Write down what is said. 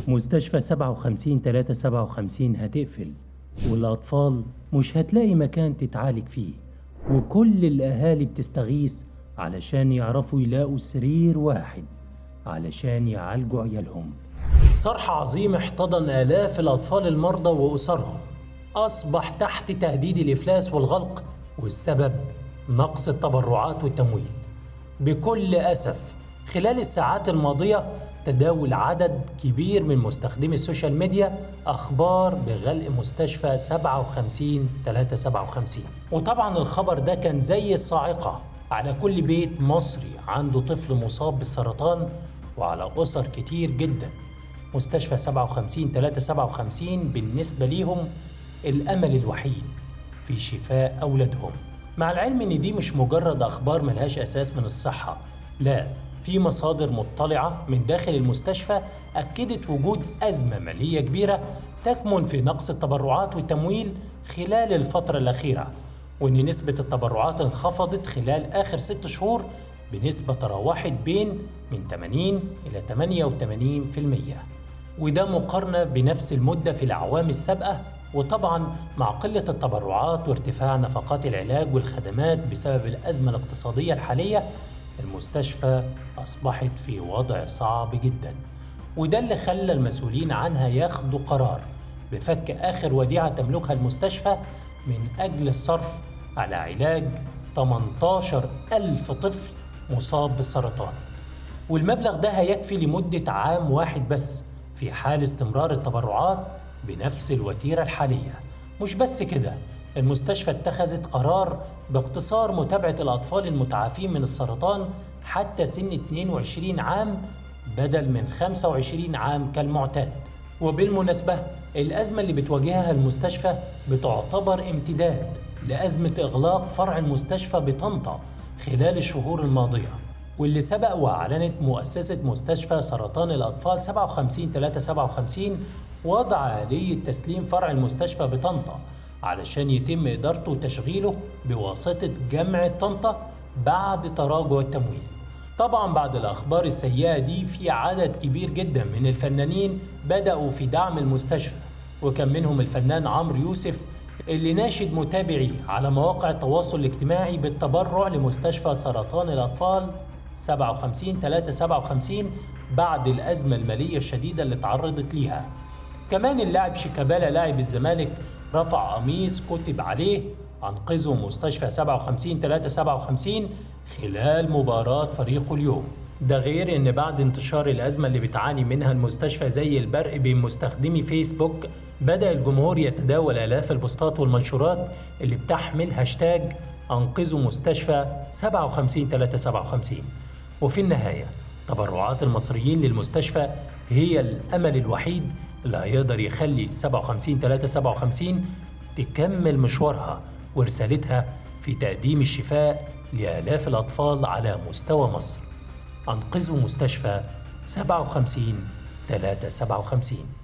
مستشفى 57 هتقفل، والأطفال مش هتلاقي مكان تتعالج فيه، وكل الأهالي بتستغيث علشان يعرفوا يلاقوا سرير واحد علشان يعالجوا عيالهم. صرح عظيم احتضن آلاف الأطفال المرضى وأسرهم أصبح تحت تهديد الإفلاس والغلق، والسبب نقص التبرعات والتمويل. بكل أسف خلال الساعات الماضية تداول عدد كبير من مستخدمي السوشيال ميديا أخبار بغلق مستشفى 57 وطبعا الخبر ده كان زي الصاعقة على كل بيت مصري عنده طفل مصاب بالسرطان، وعلى أسر كتير جدا. مستشفى 57 بالنسبة ليهم الأمل الوحيد في شفاء أولادهم، مع العلم إن دي مش مجرد أخبار ملهاش أساس من الصحة، لا، في مصادر مطلعة من داخل المستشفى أكدت وجود أزمة مالية كبيرة تكمن في نقص التبرعات والتمويل خلال الفترة الأخيرة، وإن نسبة التبرعات انخفضت خلال آخر 6 شهور بنسبة تراوحت بين من 80 إلى 88%، وده مقارنة بنفس المدة في الأعوام السابقة. وطبعا مع قلة التبرعات وارتفاع نفقات العلاج والخدمات بسبب الأزمة الاقتصادية الحالية، المستشفى أصبحت في وضع صعب جدا، وده اللي خلى المسؤولين عنها ياخدوا قرار بفك آخر وديعة تملكها المستشفى من أجل الصرف على علاج 18 ألف طفل مصاب بالسرطان، والمبلغ ده هيكفي لمدة عام واحد بس في حال استمرار التبرعات بنفس الوتيرة الحالية. مش بس كده، المستشفى اتخذت قرار باقتصار متابعة الأطفال المتعافين من السرطان حتى سن 22 عام بدل من 25 عام كالمعتاد. وبالمناسبة الأزمة اللي بتواجهها المستشفى بتعتبر امتداد لأزمة إغلاق فرع المستشفى بطنطا خلال الشهور الماضية، واللي سبق وأعلنت مؤسسة مستشفى سرطان الأطفال 57 وضع آلية تسليم فرع المستشفى بطنطا علشان يتم إدارته وتشغيله بواسطة جامعة طنطا بعد تراجع التمويل. طبعا بعد الأخبار السيئة دي في عدد كبير جدا من الفنانين بدأوا في دعم المستشفى، وكان منهم الفنان عمرو يوسف اللي ناشد متابعيه على مواقع التواصل الاجتماعي بالتبرع لمستشفى سرطان الأطفال 57 بعد الأزمة المالية الشديدة اللي تعرضت ليها. كمان اللاعب شيكابالا لاعب الزمالك رفع قميص كتب عليه أنقذوا مستشفى 57 خلال مباراة فريقه اليوم. ده غير إن بعد انتشار الأزمة اللي بتعاني منها المستشفى زي البرق بين مستخدمي فيسبوك، بدأ الجمهور يتداول آلاف البوستات والمنشورات اللي بتحمل هاشتاج أنقذوا مستشفى 57 وفي النهاية تبرعات المصريين للمستشفى هي الأمل الوحيد اللي هيقدر يخلي 57 تكمل مشوارها ورسالتها في تقديم الشفاء لآلاف الأطفال على مستوى مصر. أنقذوا مستشفى 57